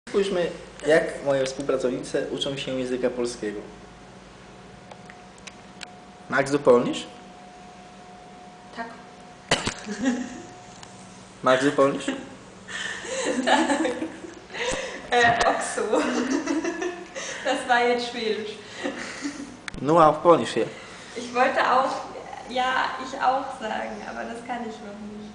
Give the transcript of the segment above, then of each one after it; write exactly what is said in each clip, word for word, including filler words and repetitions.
Spójrzmy, jak moje współpracownice uczą się języka polskiego. Magst du Polnisch? Tak. Magst du Polnisch? Tak. Äh, Oksu. Das war jetzt Schwedisch. Nur auf Polnisch hier. Ich wollte auch, ja, ich auch sagen, aber das kann ich noch nicht.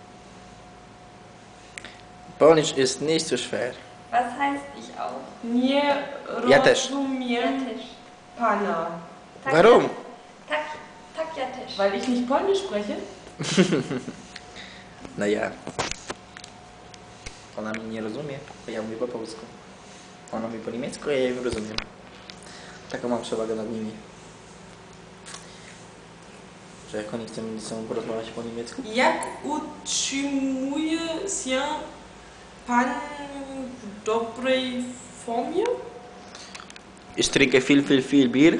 Polnisch ist nicht so schwer. Was heißt ich auch? Nie Ja też. rozumiem Ja też. pana. Tak, Warum? Tak, tak ja też. Weil ich nicht Polnisch spreche? Naja. Ona mnie nie rozumie, a ja mówię po polsku. Ona mówi po niemiecku, a ja jej rozumiem. Taką mam przewagę nad nimi. Że jak oni chcą ze sobą porozmawiać po niemiecku? Jak utrzymuje się pan w dobrej formie? Ich trinke viel, viel, viel Bier.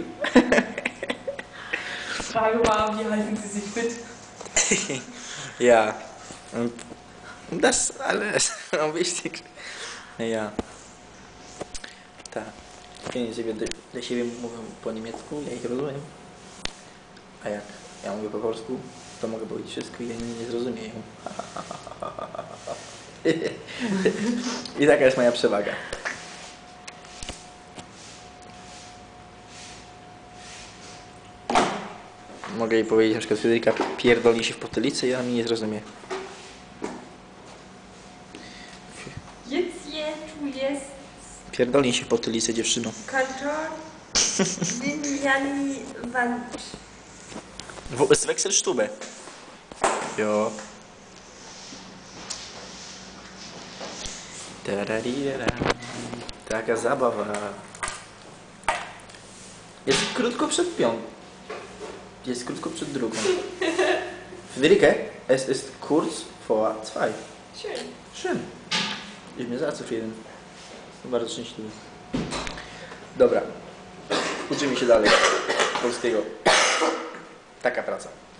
Frage war, wie halten Sie sich fit? Ja. Und das alles am wichtigsten. Ja. Tak. Oni sobie do, do siebie mówią po niemiecku, ja ich rozumiem. A jak ja mówię po polsku, to mogę powiedzieć wszystko i oni mnie nie zrozumieją. I taka jest moja przewaga. Mogę jej powiedzieć, na przykład Fryderyka pierdoli się w potylicę i ona mnie nie zrozumie. Jetzt je tu jest Pierdolnij się w potylicę, dziewczyno. Kanton Liniani Wand. Wo ist Wechselstube? Jo. Tararira. Taka zabawa. Jest krótko przed piątą. Jest krótko przed drugą. Friederike, es ist kurz vor zwei. Schön. Schön. Ich bin sehr zufrieden. Jestem bardzo szczęśliwy. Dobra. Uczymy się dalej polskiego. Taka praca.